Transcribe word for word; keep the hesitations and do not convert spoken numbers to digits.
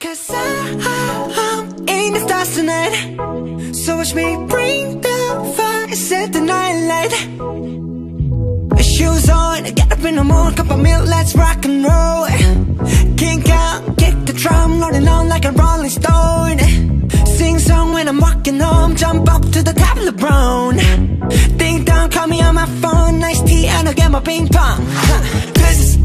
Cause I'm in the stars tonight, so watch me bring the fire, set the night light. Shoes on, get up in the morning, cup of milk, let's rock and roll. Kink out, kick the drum, rolling on like a rolling stone. Sing song when I'm walking home, jump up to the top of the brown. Ding dong, call me on my phone, nice tea and I'll get my ping pong. Cause